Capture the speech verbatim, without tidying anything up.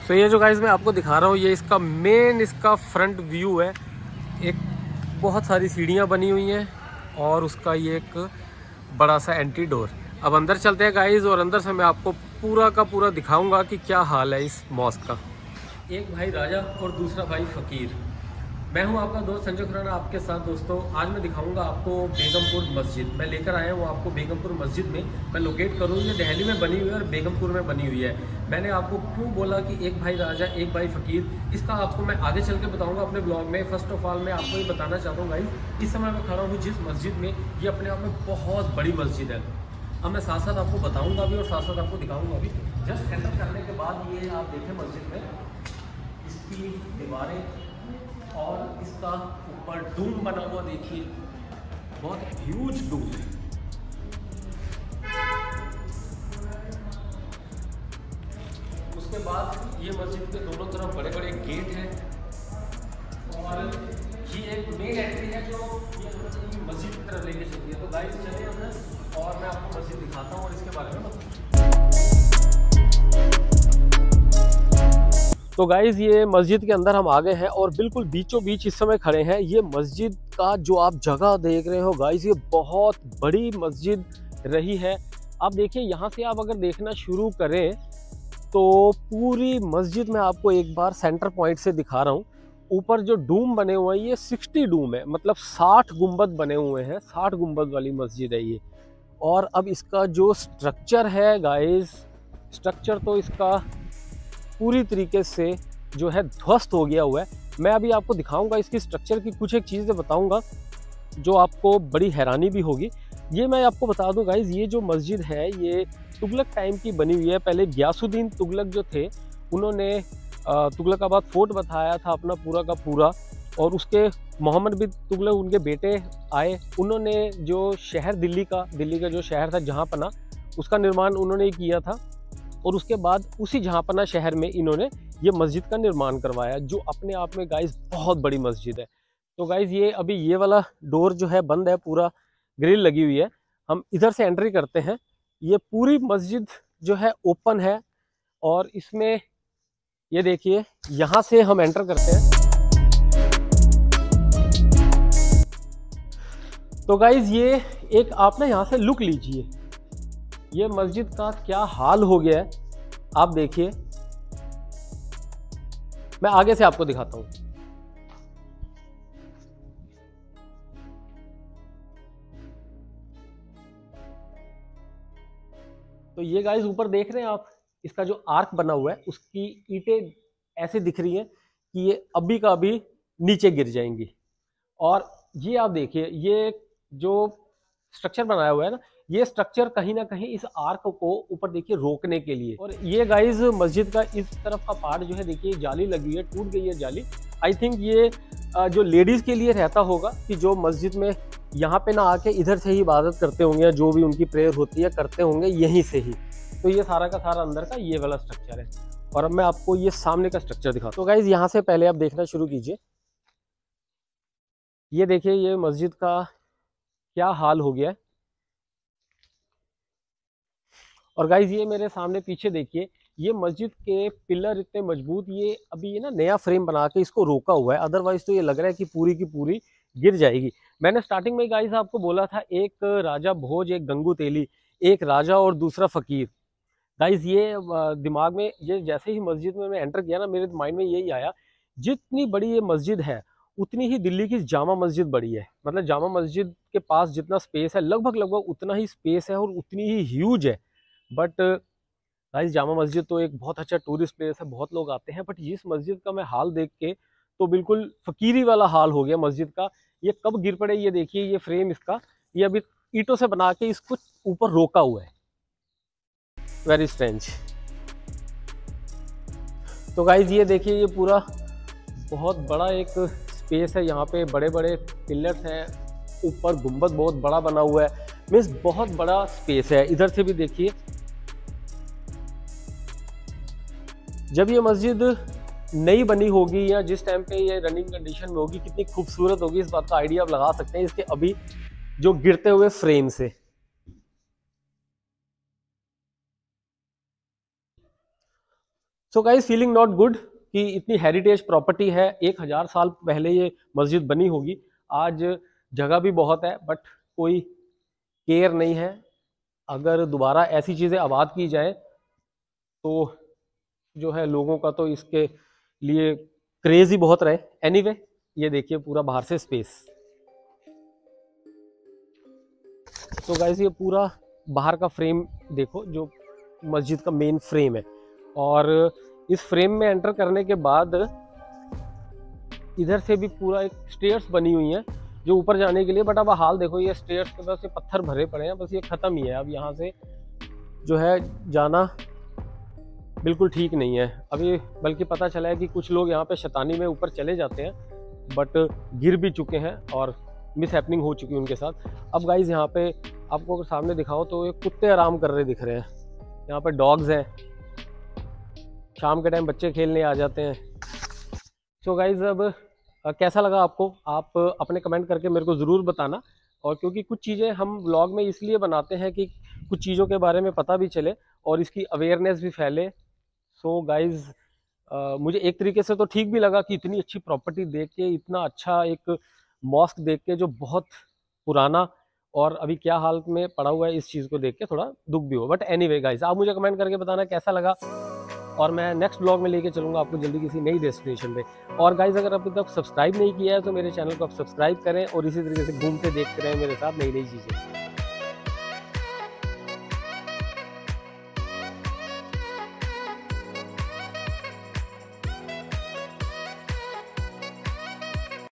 तो ये जो गाइस मैं आपको दिखा रहा हूँ, ये इसका मेन इसका फ्रंट व्यू है। एक बहुत सारी सीढ़ियाँ बनी हुई हैं और उसका ये एक बड़ा सा एंट्री डोर। अब अंदर चलते हैं गाइस और अंदर से मैं आपको पूरा का पूरा दिखाऊंगा कि क्या हाल है इस मॉस्क का। एक भाई राजा और दूसरा भाई फ़कीर। मैं हूं आपका दोस्त संजय खुराना आपके साथ। दोस्तों आज मैं दिखाऊंगा आपको बेगमपुर मस्जिद। मैं लेकर आया हूं आपको बेगमपुर मस्जिद में। मैं लोकेट करूँ, ये दिल्ली में बनी हुई है और बेगमपुर में बनी हुई है। मैंने आपको क्यों बोला कि एक भाई राजा एक भाई फ़कीर, इसका आपको मैं आगे चल के बताऊंगा अपने ब्लॉग में। फर्स्ट ऑफ ऑल मैं आपको ये बताना चाहता हूँ भाई, इस समय मैं खड़ा हूँ जिस मस्जिद में, ये अपने आप में बहुत बड़ी मस्जिद है। अब मैं साथ साथ आपको बताऊँगा भी और साथ साथ आपको दिखाऊँगा भी। जस्ट एंटर करने के बाद ये आप देखें मस्जिद में इसकी दीवारें और इसका ऊपर डूम बना हुआ देखिए, बहुत ह्यूज डूम है। उसके बाद ये मस्जिद के दोनों तरफ बड़े बड़े गेट हैं और ये एक मेन एंट्री है जो ये मस्जिद की तरफ लेके चलती है। तो गाइस चलिए अंदर और मैं आपको मस्जिद दिखाता हूँ और इसके बारे में बताऊँ। तो गाइज़ ये मस्जिद के अंदर हम आ गए हैं और बिल्कुल बीचों बीच इस समय खड़े हैं। ये मस्जिद का जो आप जगह देख रहे हो गाइज़, ये बहुत बड़ी मस्जिद रही है। आप देखिए यहाँ से आप अगर देखना शुरू करें तो पूरी मस्जिद में आपको एक बार सेंटर पॉइंट से दिखा रहा हूँ। ऊपर जो डूम बने हुए हैं ये साठ डूम है, मतलब साठ गुंबद बने हुए हैं। साठ गुंबद वाली मस्जिद है ये। और अब इसका जो स्ट्रक्चर है गाइज़, स्ट्रक्चर तो इसका पूरी तरीके से जो है ध्वस्त हो गया हुआ है। मैं अभी आपको दिखाऊंगा इसकी स्ट्रक्चर की कुछ एक चीज़ें बताऊंगा जो आपको बड़ी हैरानी भी होगी। ये मैं आपको बता दूं गाइज़, ये जो मस्जिद है ये तुगलक टाइम की बनी हुई है। पहले गियासुद्दीन तुगलक जो थे उन्होंने तुगलकाबाद फोर्ट बताया था अपना पूरा का पूरा, और उसके मोहम्मद बिन तुगलक उनके बेटे आए। उन्होंने जो शहर दिल्ली का दिल्ली का जो शहर था जहाँपना, उसका निर्माण उन्होंने किया था और उसके बाद उसी जहाँपना शहर में इन्होंने ये मस्जिद का निर्माण करवाया, जो अपने आप में गाइस बहुत बड़ी मस्जिद है। तो गाइस ये अभी ये वाला डोर जो है बंद है, पूरा ग्रिल लगी हुई है। हम इधर से एंट्री करते हैं। ये पूरी मस्जिद जो है ओपन है और इसमें ये देखिए यहाँ से हम एंटर करते हैं। तो गाइस ये एक आप ना यहाँ से लुक लीजिए, ये मस्जिद का क्या हाल हो गया है आप देखिए। मैं आगे से आपको दिखाता हूं। तो ये गाइस ऊपर देख रहे हैं आप, इसका जो आर्क बना हुआ है उसकी ईंटें ऐसे दिख रही हैं कि ये अभी का अभी नीचे गिर जाएंगी। और ये आप देखिए ये जो स्ट्रक्चर बनाया हुआ है ना, ये स्ट्रक्चर कहीं ना कहीं इस आर्क को ऊपर देखिए रोकने के लिए। और ये गाइस मस्जिद का इस तरफ का पार्ट जो है देखिए जाली लगी है, टूट गई है जाली। आई थिंक ये जो लेडीज के लिए रहता होगा कि जो मस्जिद में यहाँ पे ना आके इधर से ही इबादत करते होंगे, जो भी उनकी प्रेयर होती है करते होंगे यहीं से ही। तो ये सारा का सारा अंदर का ये वाला स्ट्रक्चर है। और अब मैं आपको ये सामने का स्ट्रक्चर दिखाता हूँ। तो गाइज यहाँ से पहले आप देखना शुरू कीजिए। ये देखिए ये मस्जिद का क्या हाल हो गया है। और गाइज ये मेरे सामने पीछे देखिए, ये मस्जिद के पिलर इतने मजबूत, ये अभी ये ना नया फ्रेम बना के इसको रोका हुआ है, अदरवाइज तो ये लग रहा है कि पूरी की पूरी गिर जाएगी। मैंने स्टार्टिंग में गाइज आपको बोला था एक राजा भोज, एक गंगू तेली, एक राजा और दूसरा फकीर। गाइज ये दिमाग में ये जैसे ही मस्जिद में मैं एंटर किया ना, मेरे माइंड में यही आया, जितनी बड़ी ये मस्जिद है उतनी ही दिल्ली की जामा मस्जिद बड़ी है। मतलब जामा मस्जिद के पास जितना स्पेस है लगभग लगभग उतना ही स्पेस है और उतनी ही ह्यूज है। बट गाइस जामा मस्जिद तो एक बहुत अच्छा टूरिस्ट प्लेस है, बहुत लोग आते हैं। बट इस मस्जिद का मैं हाल देख के तो बिल्कुल फकीरी वाला हाल हो गया मस्जिद का। ये कब गिर पड़े ये देखिए, ये फ्रेम इसका ये अभी ईंटों से बना के इसको ऊपर रोका हुआ है। Very strange. तो गाइस ये देखिए ये पूरा बहुत बड़ा एक स्पेस है, यहाँ पे बड़े बड़े पिलर्स हैं, ऊपर गुंबद बहुत बड़ा बना हुआ है, मीन्स बहुत बड़ा स्पेस है। इधर से भी देखिए, जब ये मस्जिद नई बनी होगी या जिस टाइम पे ये रनिंग कंडीशन में होगी कितनी खूबसूरत होगी, इस बात का आइडिया आप लगा सकते हैं इसके अभी जो गिरते हुए फ्रेम से। So guys feeling not good कि इतनी हेरिटेज प्रॉपर्टी है, एक हज़ार साल पहले ये मस्जिद बनी होगी। आज जगह भी बहुत है बट कोई केयर नहीं है। अगर दोबारा ऐसी चीज़ें आबाद की जाए तो जो है लोगों का तो इसके लिए क्रेज ही बहुत रहे। एनीवे anyway, ये देखिए पूरा बाहर से स्पेस। तो गाइस ये पूरा बाहर का फ्रेम देखो, जो मस्जिद का मेन फ्रेम है, और इस फ्रेम में एंटर करने के बाद इधर से भी पूरा एक स्टेयर्स बनी हुई हैं जो ऊपर जाने के लिए। बट अब हाल देखो, ये स्टेयर्स के बस ये पत्थर भरे पड़े हैं, बस ये ख़त्म ही है। अब यहाँ से जो है जाना बिल्कुल ठीक नहीं है अभी, बल्कि पता चला है कि कुछ लोग यहाँ पे शैतानी में ऊपर चले जाते हैं बट गिर भी चुके हैं और मिस हैपनिंग हो चुकी है उनके साथ। अब गाइज यहाँ पे आपको अगर सामने दिखाओ तो ये कुत्ते आराम कर रहे दिख रहे हैं, यहाँ पे डॉग्स हैं, शाम के टाइम बच्चे खेलने आ जाते हैं। सो गाइज अब कैसा लगा आपको, आप अपने कमेंट करके मेरे को ज़रूर बताना। और क्योंकि कुछ चीज़ें हम व्लॉग में इसलिए बनाते हैं कि कुछ चीज़ों के बारे में पता भी चले और इसकी अवेयरनेस भी फैले। सो गाइज मुझे एक तरीके से तो ठीक भी लगा कि इतनी अच्छी प्रॉपर्टी देख के, इतना अच्छा एक मॉस्क देख के जो बहुत पुराना और अभी क्या हाल में पड़ा हुआ है, इस चीज़ को देख के थोड़ा दुख भी हो। बट एनीवे गाइज, आप मुझे कमेंट करके बताना कैसा लगा, और मैं नेक्स्ट ब्लॉग में लेके चलूँगा आपको जल्दी किसी नई डेस्टिनेशन पे। और गाइज अगर अभी तक सब्सक्राइब नहीं किया है तो मेरे चैनल को आप सब्सक्राइब करें और इसी तरीके से घूमते देखते रहें मेरे साथ नई नई चीज़ें।